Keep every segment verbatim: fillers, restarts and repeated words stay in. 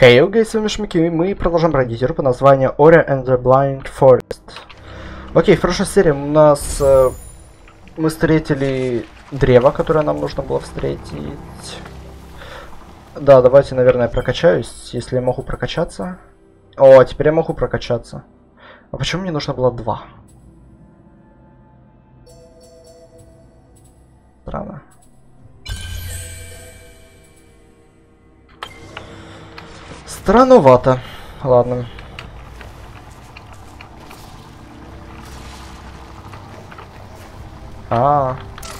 Хей, hey, okay, с вами Шмики, и мы продолжаем бродить игру по названию Ori and the Blind Forest. Окей, okay, в прошлой серии у нас э, мы встретили древо, которое нам нужно было встретить. Да, давайте, наверное, прокачаюсь, если я могу прокачаться. О, теперь я могу прокачаться. А почему мне нужно было два? Странно. Странновато. Ладно. А,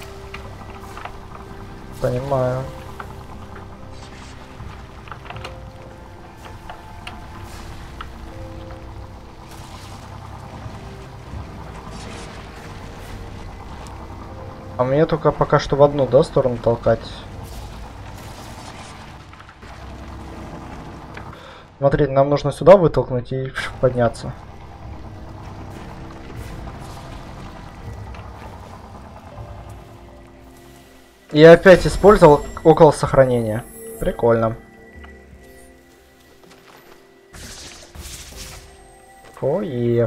понимаю. А мне только пока что в одну, да, сторону толкать. Смотри, нам нужно сюда вытолкнуть и подняться. Я опять использовал около сохранения. Прикольно. Оев.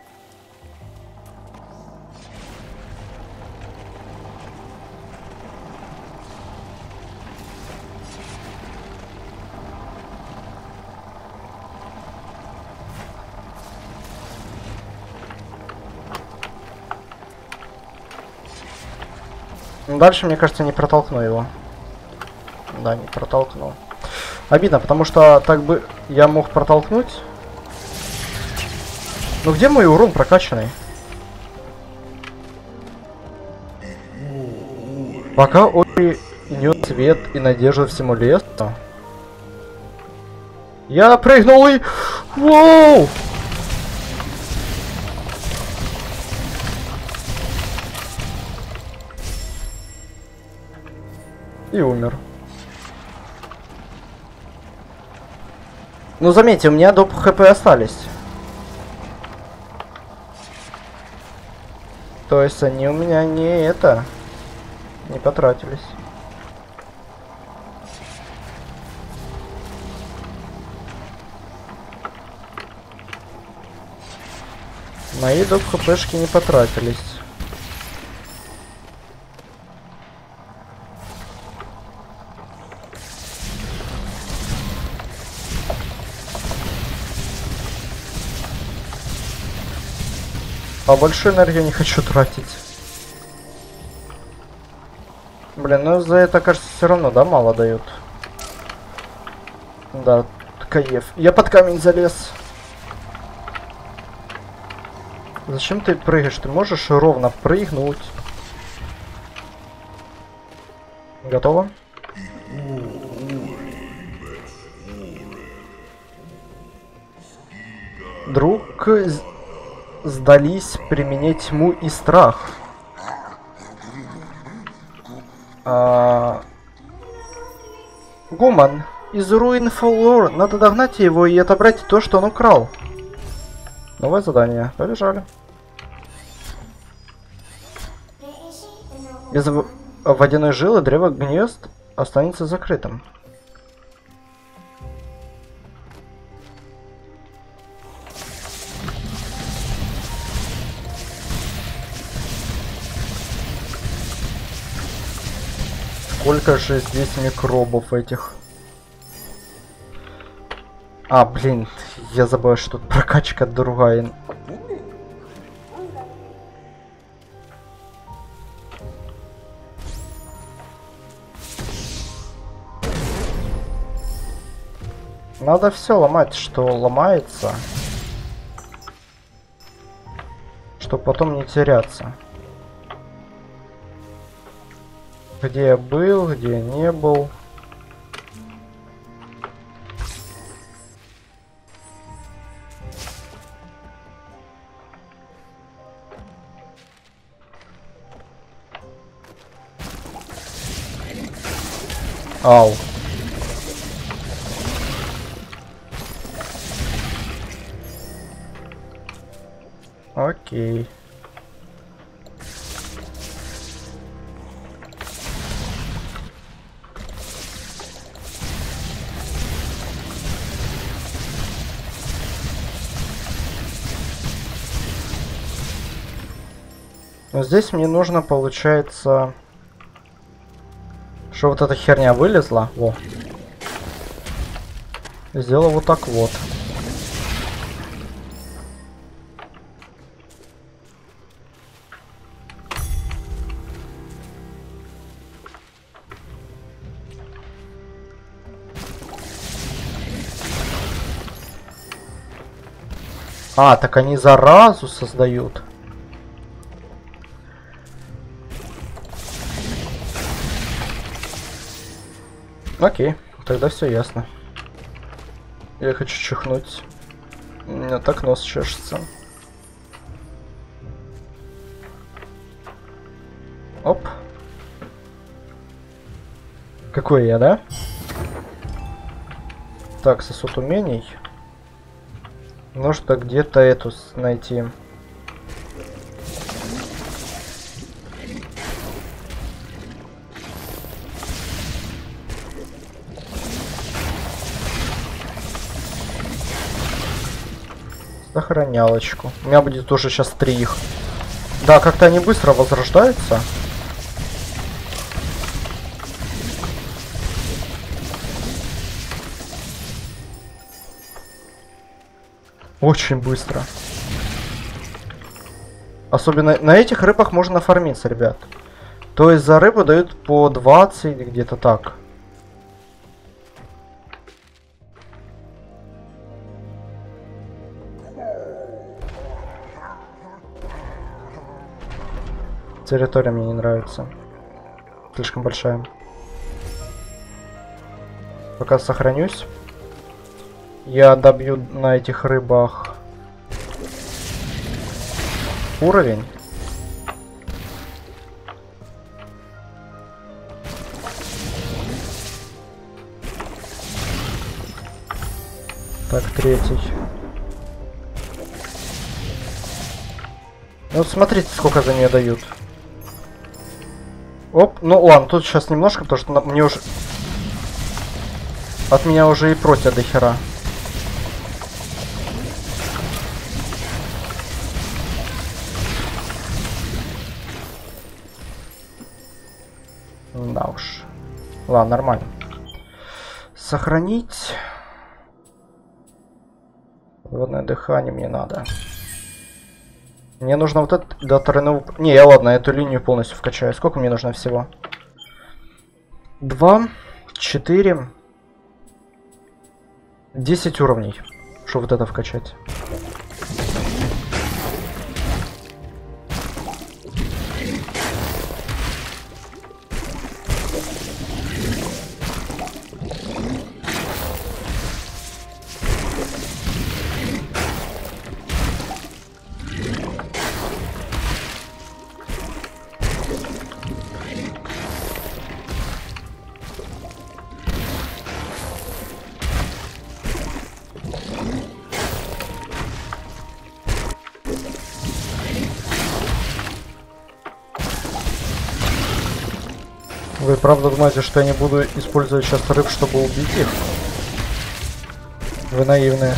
Дальше, мне кажется, не протолкну его. Да, не протолкнул. Обидно, потому что так бы я мог протолкнуть. Ну где мой урон прокачанный? Пока Ори несет свет и надежду всему лесу. Я прыгнул и... Воу! И умер. Ну заметьте, у меня доп хп остались. То есть они у меня не это, не потратились. Мои доп хпшки не потратились. А большую энергию не хочу тратить. Блин, ну за это, кажется, все равно, да, мало дают. Да, кайф. Я под камень залез. Зачем ты прыгаешь? Ты можешь ровно прыгнуть. Готово? Друг... Сдались применять тьму и страх. А... Гуман из Руин Фоллор. Надо догнать его и отобрать то, что он украл. Новое задание. Побежали. Без водяной жилы древо гнезд останется закрытым. Сколько же здесь микробов этих? А, блин, я забыл, что тут прокачка другая. Надо все ломать, что ломается, чтобы потом не теряться. Где я был, где я не был. Ау. Окей. Но здесь мне нужно, получается, что вот эта херня вылезла. Во. Сделал вот так вот. А, так они заразу создают. Окей, тогда все ясно. Я хочу чихнуть. У меня так нос чешется. Оп. Какой я, да? Так, сосуд умений. Нужно где-то эту найти. Сохранялочку. У меня будет уже сейчас три их. Да, как-то они быстро возрождаются. Очень быстро. Особенно на этих рыбах можно фармиться, ребят. То есть за рыбу дают по двадцать, где-то так. Территория мне не нравится. Слишком большая. Пока сохранюсь. Я добью на этих рыбах уровень. Так, третий. Ну, смотрите, сколько за нее дают. Оп, ну ладно, тут сейчас немножко, потому что мне уже... От меня уже и просят до хера. Да уж. Ладно, нормально. Сохранить. Водное дыхание мне надо. Мне нужно вот это до тройного... Не, я ладно, эту линию полностью вкачаю. Сколько мне нужно всего? Два, четыре, десять уровней. Чтобы вот это вкачать. Вы правда думаете, что я не буду использовать сейчас рыб, чтобы убить их? Вы наивные.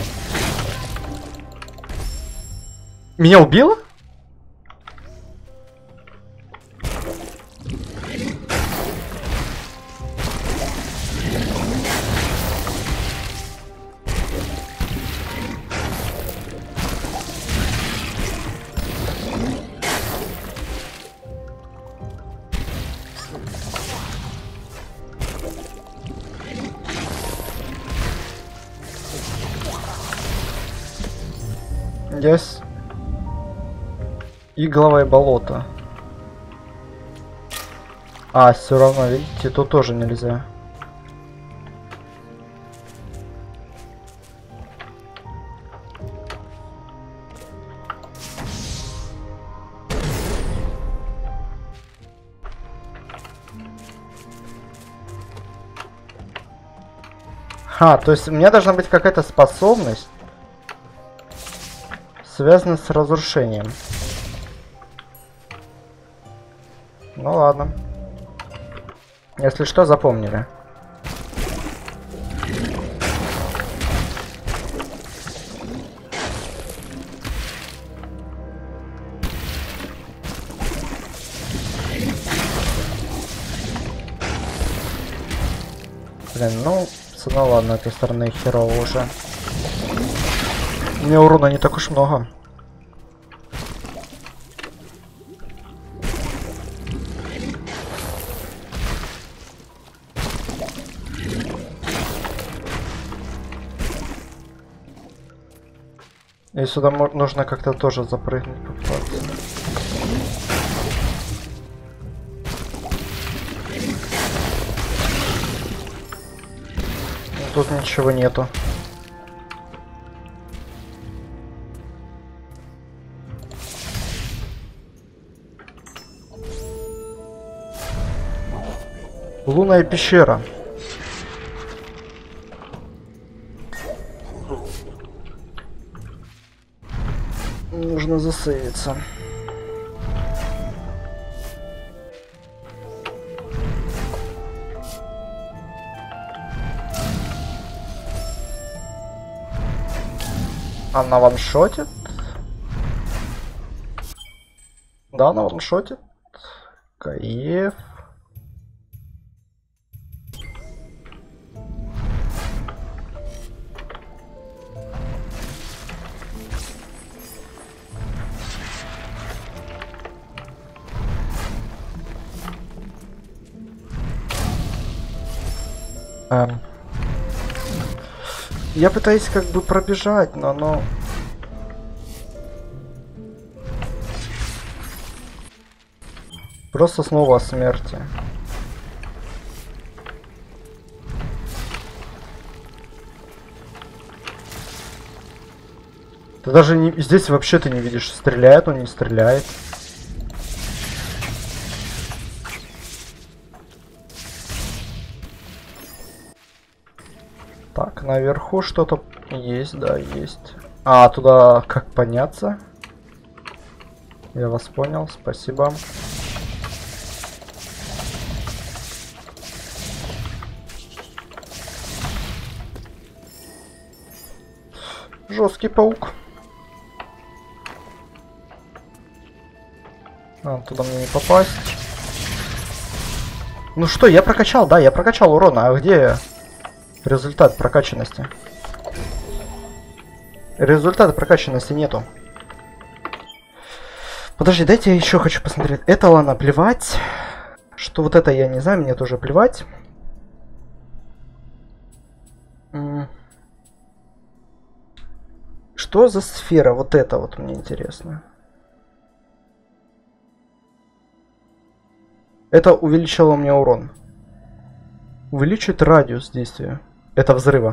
Меня убило? Yes. Игловое болото. А, все равно, видите, тут тоже нельзя. Ха, то есть у меня должна быть какая-то способность, связанная с разрушением. Ну ладно. Если что, запомнили. Блин, ну, ну ладно, этой стороны херово уже. У меня урона не так уж много. И сюда нужно как-то тоже запрыгнуть, попытаться. Тут ничего нету. Лунная пещера. Нужно засейвиться. Она ваншотит? Да, она ваншотит. Кайф. Эм. Я пытаюсь как бы пробежать, но оно... Просто снова о смерти. Ты даже не... Здесь вообще ты не видишь, стреляет он, не стреляет. Так, наверху что-то есть, да, есть. А, туда как подняться? Я вас понял, спасибо. Жесткий паук. А, туда мне не попасть. Ну что, я прокачал, да, я прокачал урона. А где результат прокачанности? Результата прокачанности нету. Подожди, дайте я еще хочу посмотреть. Это ладно, плевать. Что вот это я не знаю, мне тоже плевать. Что за сфера? Вот это вот мне интересно. Это увеличило мне урон. Увеличивает радиус действия. Это взрыва.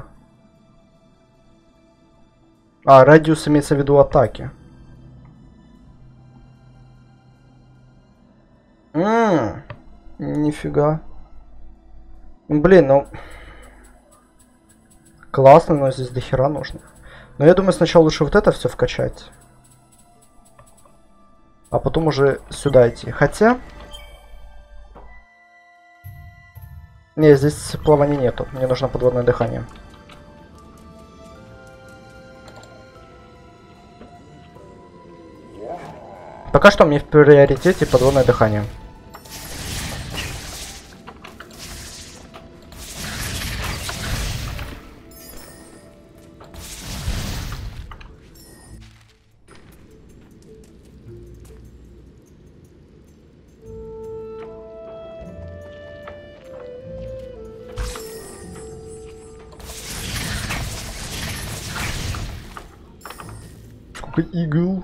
А, радиус имеется в виду атаки. Ммм, нифига. Блин, ну... Классно, но здесь дохера нужно. Но я думаю, сначала лучше вот это все вкачать. А потом уже сюда идти. Хотя... Не, здесь плавания нету. Мне нужно подводное дыхание. Пока что мне в приоритете подводное дыхание. Сколько игл.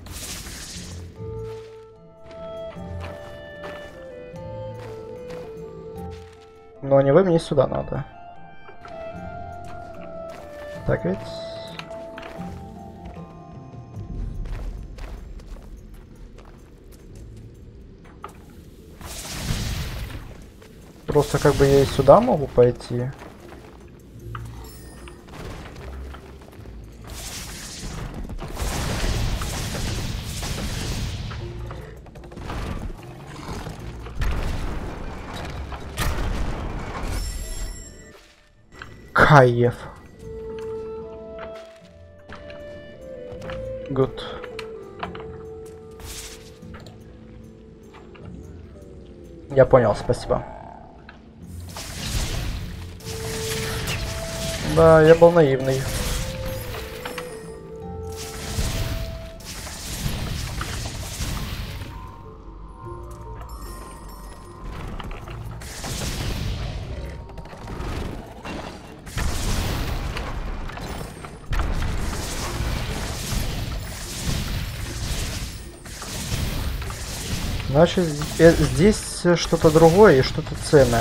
Но они вы мне сюда надо. Так ведь. Просто как бы я и сюда могу пойти. Кайф. Good. Я понял, спасибо. Да, я был наивный. Значит, здесь что-то другое и что-то ценное.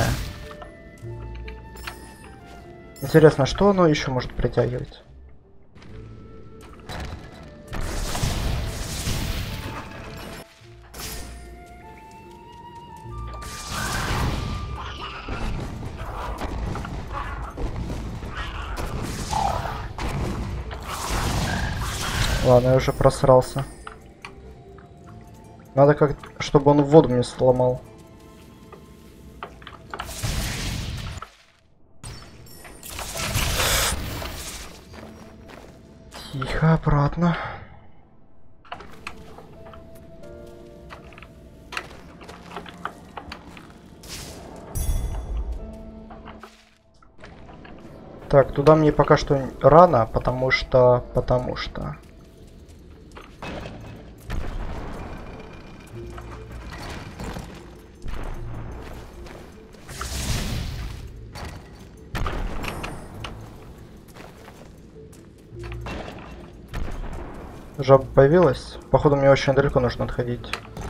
Интересно, что оно еще может притягивать? Ладно, я уже просрался. Надо как, чтобы он воду мне сломал. Тихо, обратно. Так, туда мне пока что рано, потому что... Потому что... Жаба появилась? Походу мне очень далеко нужно отходить.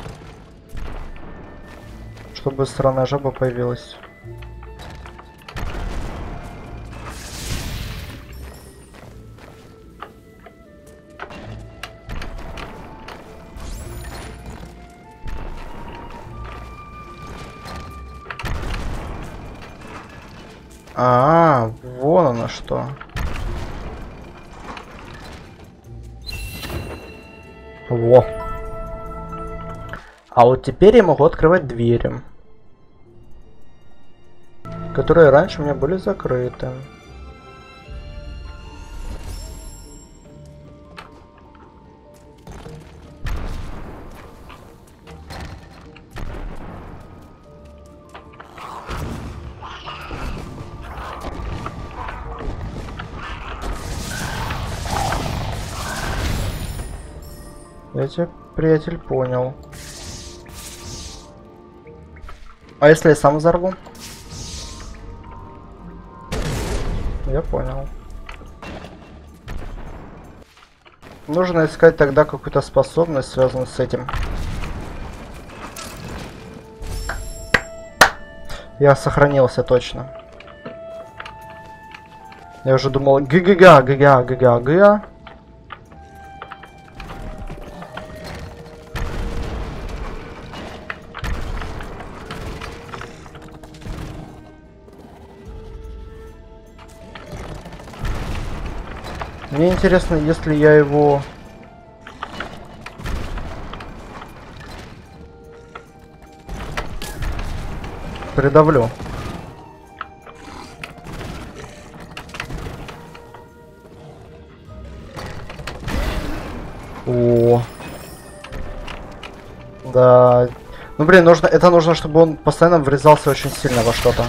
Чтобы странная жаба появилась. А, вон оно что. Во. А вот теперь я могу открывать двери, которые раньше у меня были закрыты. Я тебя, приятель, понял. А если я сам взорву? Я понял. Нужно искать тогда какую-то способность, связанную с этим. Я сохранился точно. Я уже думал, га-га-га, га-га, га-га, га. Мне интересно, если я его... придавлю. О. Да. Ну блин, нужно, это нужно, чтобы он постоянно врезался очень сильно во что-то.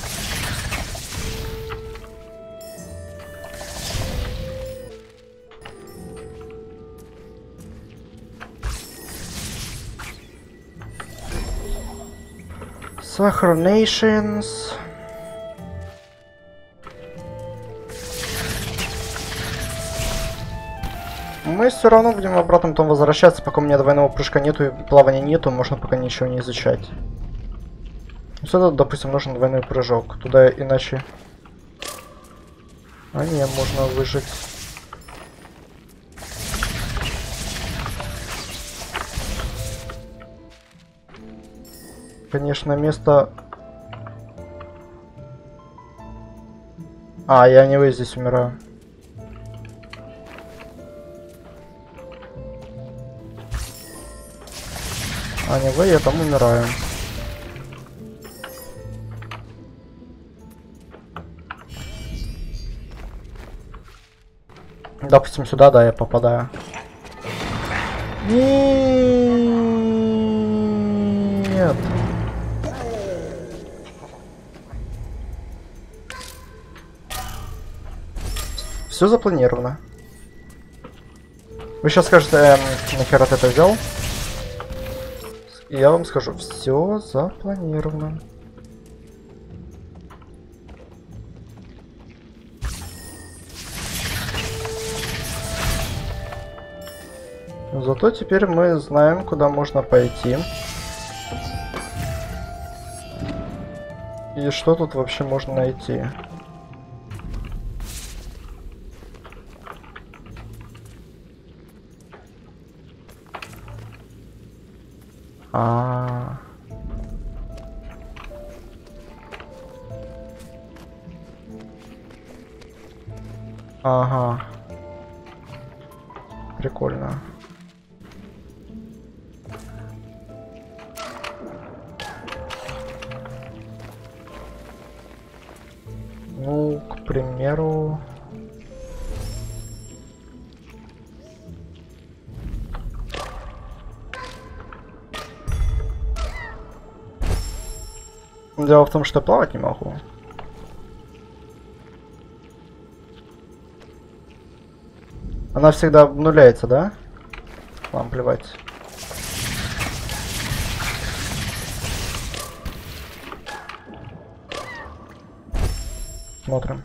Сохранnations. Мы все равно будем обратно потом возвращаться, пока у меня двойного прыжка нету и плавания нету, можно пока ничего не изучать. Сюда, допустим, нужен двойной прыжок. Туда иначе... А не, можно выжить. Конечно, место... А, я не вы здесь умираю. А не вы, я там умираю. Допустим, сюда, да, я попадаю. Нет. Все запланировано. Вы сейчас скажете, эм, нахера ты это взял? И я вам скажу, все запланировано. Зато теперь мы знаем, куда можно пойти. И что тут вообще можно найти. А. Ага. Прикольно. Ну, к примеру... Дело в том, что я плавать не могу. Она всегда обнуляется, да? Вам плевать. Смотрим.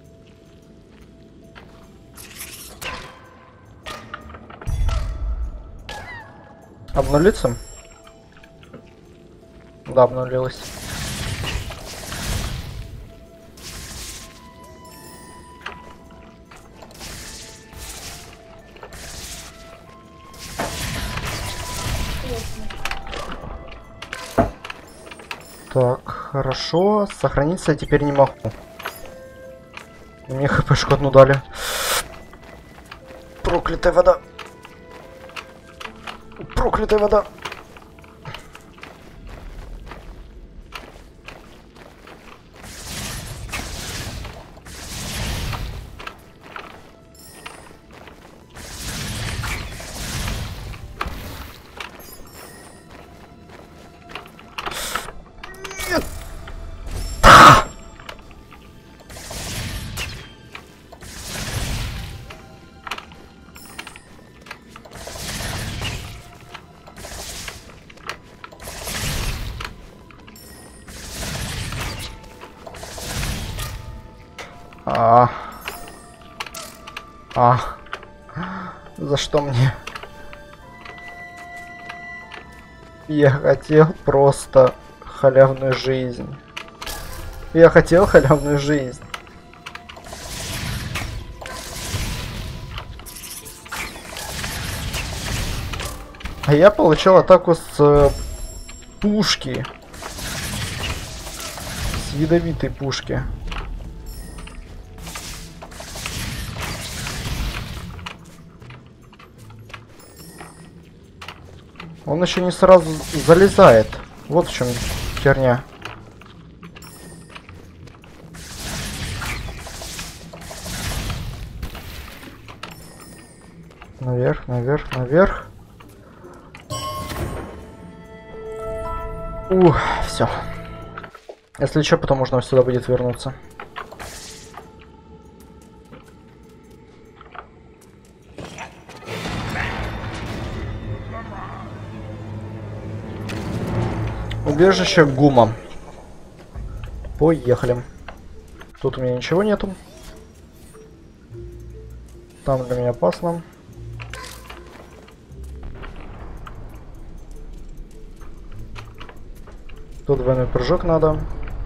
Обнулиться? Да, обнулилась. Так, хорошо. Сохраниться я теперь не могу. Мне хпшку одну дали. Проклятая вода. Проклятая вода. А, а, за что мне? Я хотел просто халявную жизнь. Я хотел халявную жизнь. А я получил атаку с э, пушки. С ядовитой пушки. Он еще не сразу залезает. Вот в чем херня. Наверх, наверх, наверх. Ух, все. Если что, потом можно сюда будет вернуться. Убежище Гума. Поехали. Тут у меня ничего нету. Там для меня опасно. Тут двойной прыжок надо.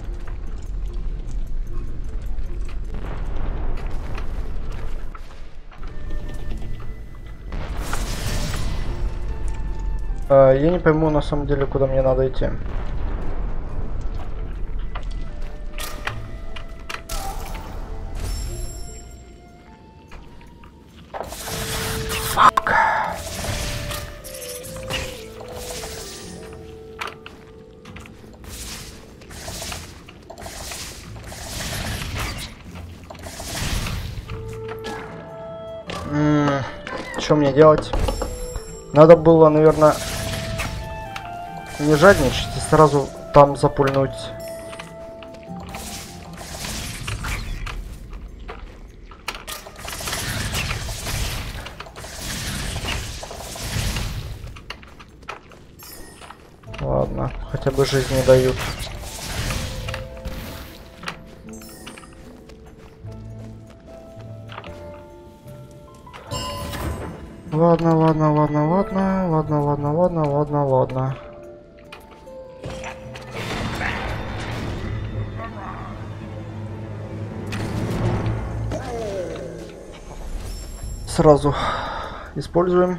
А, я не пойму на самом деле, куда мне надо идти. Фак. М-м, что мне делать? Надо было, наверное, не жадничать и сразу там запульнуть. Ладно, хотя бы жизнь не дают. Ладно, ладно, ладно, ладно, ладно, ладно, ладно, ладно, ладно. Сразу используем.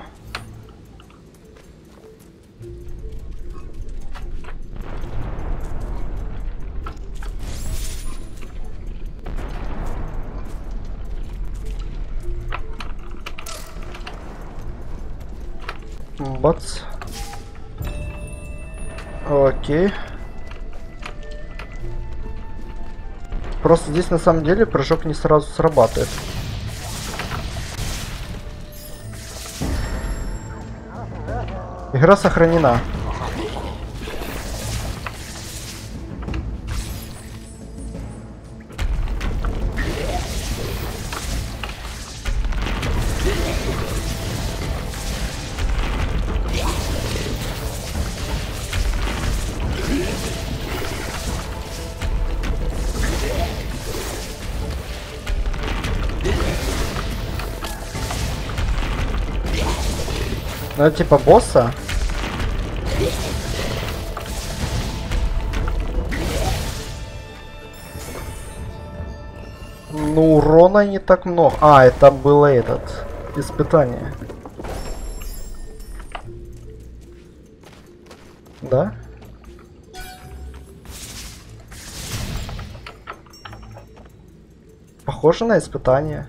Бац. Окей. Просто здесь на самом деле прыжок не сразу срабатывает. Игра сохранена. Ну, это типа босса. Ну, урона не так много. А, это было этот испытание. Да? Похоже на испытание.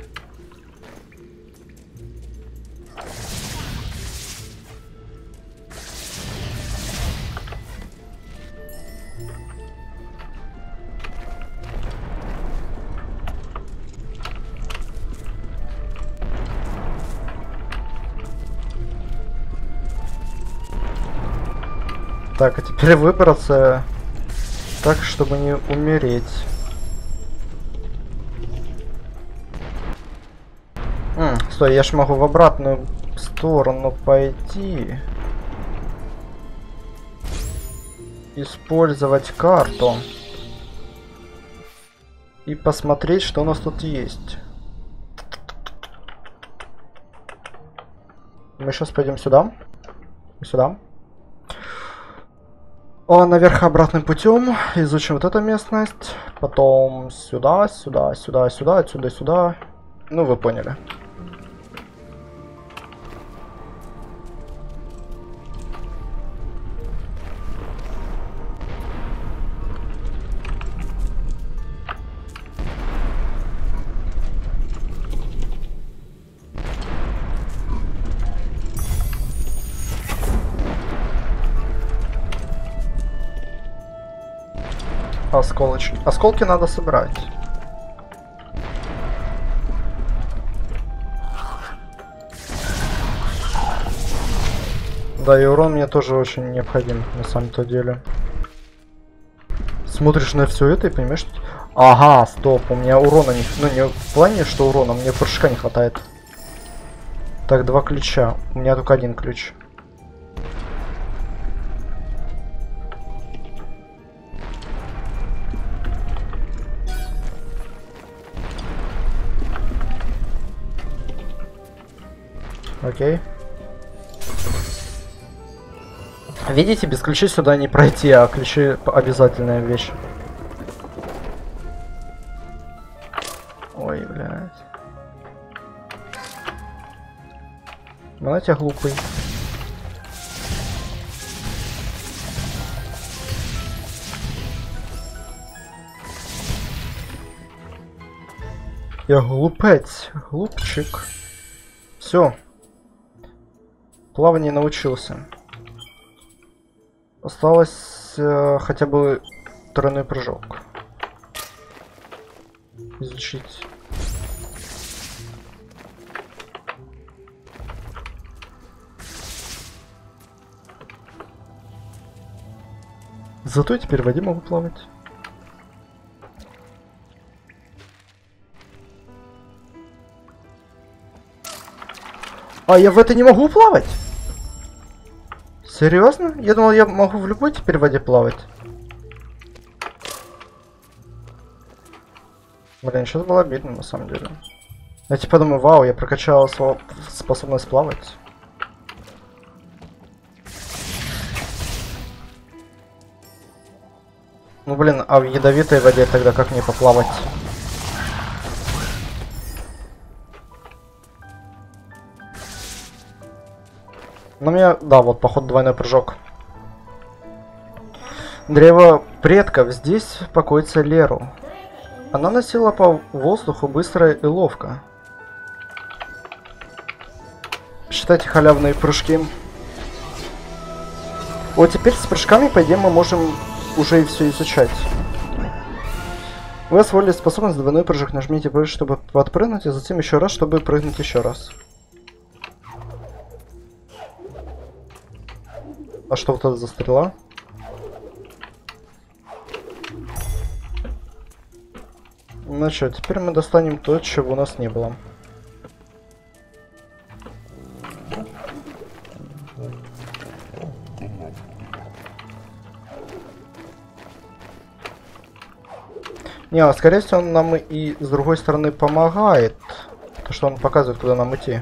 Так, а теперь выбраться так, чтобы не умереть. М, стой, я ж могу в обратную сторону пойти. Использовать карту. И посмотреть, что у нас тут есть. Мы сейчас пойдем сюда. Сюда. О, наверх обратным путем. Изучим вот эту местность. Потом сюда, сюда, сюда, сюда, отсюда, сюда. Ну, вы поняли. Осколочки. Осколки надо собирать. Да, и урон мне тоже очень необходим, на самом-то деле. Смотришь на все это и понимаешь... Ага, стоп, у меня урона не... Ну, не в плане, что урона, мне прыжка не хватает. Так, два ключа. У меня только один ключ. Окей. Видите, без ключей сюда не пройти, а ключи обязательная вещь. Ой, блядь. Знаете, глупый. Я глупец, глупчик. Все. Плавание научился. Осталось э, хотя бы тройной прыжок. Изучить. Зато теперь в воде могу плавать. А я в это не могу плавать? Серьезно? Я думал, я могу в любой теперь воде плавать. Блин, сейчас было обидно на самом деле. Я типа думаю, вау, я прокачал свою способность плавать. Ну блин, а в ядовитой воде тогда как мне поплавать? Ну, у меня, да, вот, походу, двойной прыжок. Древо предков. Здесь покоится Леру. Она носила по воздуху быстро и ловко. Считайте халявные прыжки. Вот теперь с прыжками, по идее, мы можем уже и все изучать. Вы освоили способность двойной прыжок. Нажмите прыжок, чтобы подпрыгнуть, и затем еще раз, чтобы прыгнуть еще раз. А что вот это за стрела? Ну что, теперь мы достанем то, чего у нас не было. Не, а скорее всего он нам и с другой стороны помогает. То, что он показывает, куда нам идти.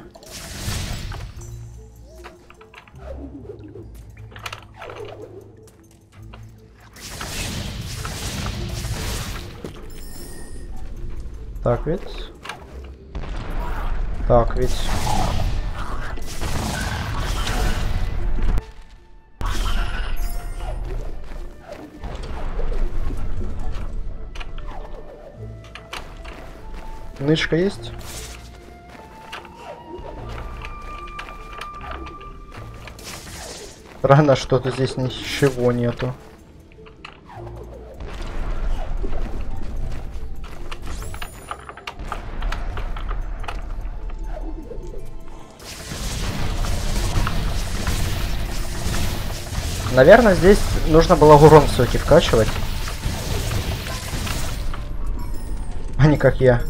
Так ведь. Так ведь. Нычка есть? Рано, что-то здесь ничего нету. Наверное, здесь нужно было урон все-таки вкачивать. А не как я.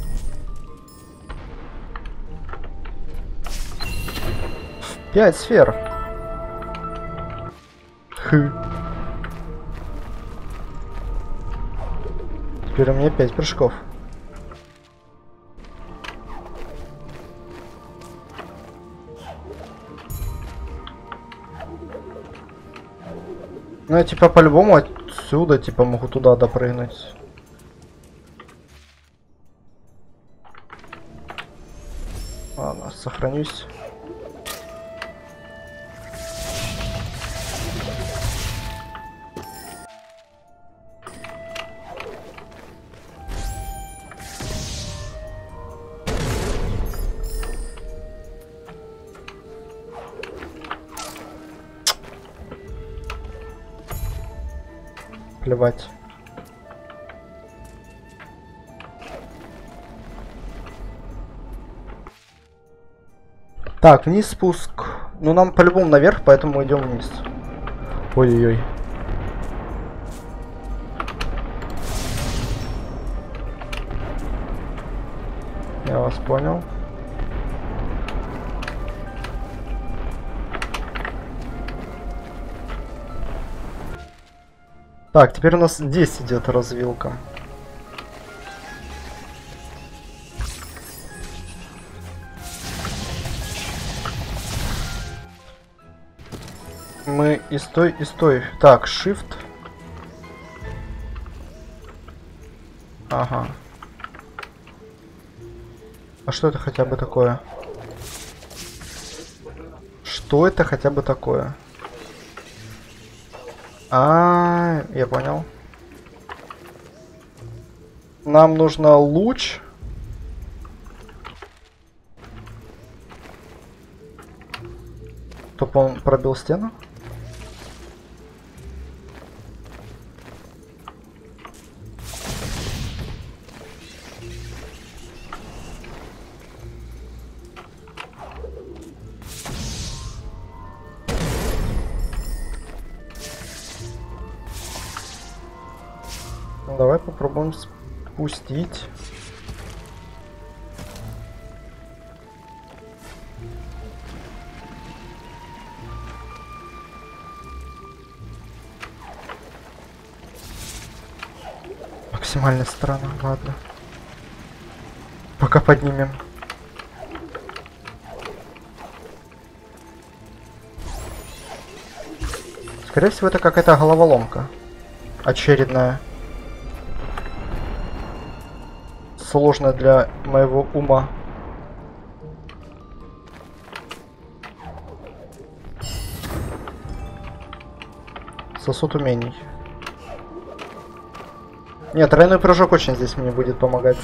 Пять сфер. Хы. Теперь у меня пять прыжков. Ну я типа по-любому отсюда типа могу туда допрыгнуть. Ладно, сохранюсь. Плевать. Так, вниз спуск. Ну нам по-любому наверх, поэтому идем вниз. Ой-ой-ой. Я вас понял. Так, теперь у нас здесь идет развилка. Мы и стой, и стой. Так, shift. Ага. А что это хотя бы такое? Что это хотя бы такое? А, я понял. Нам нужно луч. Чтоб он пробил стену. Давай попробуем спустить. максимальной стороны. Ладно. Пока поднимем. Скорее всего, это какая-то головоломка. Очередная. Сложная для моего ума. Сосуд умений. Нет, тройной прыжок очень здесь мне будет помогать.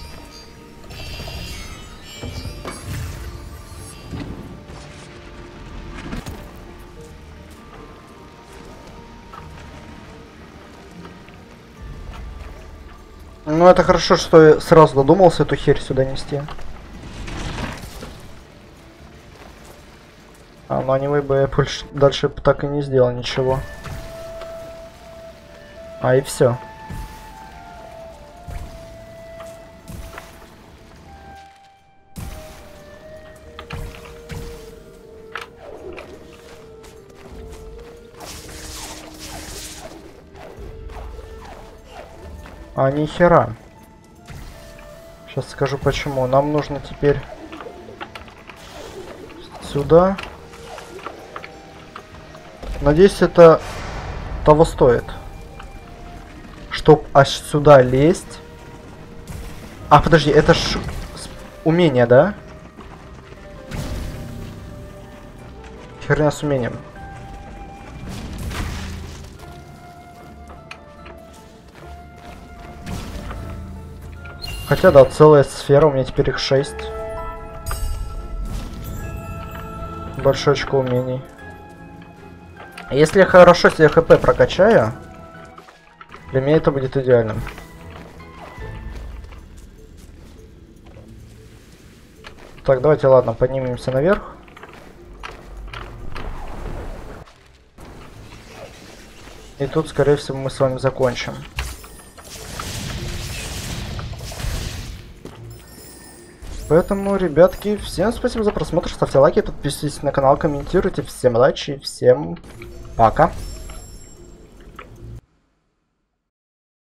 Ну, это хорошо, что я сразу додумался эту херь сюда нести. А, ну они бы я больше, дальше так и не сделал ничего. А, и все. А, ни хера. Сейчас скажу почему. Нам нужно теперь сюда. Надеюсь, это того стоит. Чтоб аж сюда лезть. А, подожди, это ж умение, да? Херня с умением. Хотя, да, целая сфера, у меня теперь их шесть. Большое очко умений. Если я хорошо себе хп прокачаю, для меня это будет идеальным. Так, давайте, ладно, поднимемся наверх. И тут, скорее всего, мы с вами закончим. Поэтому, ребятки, всем спасибо за просмотр, ставьте лайки, подписывайтесь на канал, комментируйте. Всем удачи, всем пока.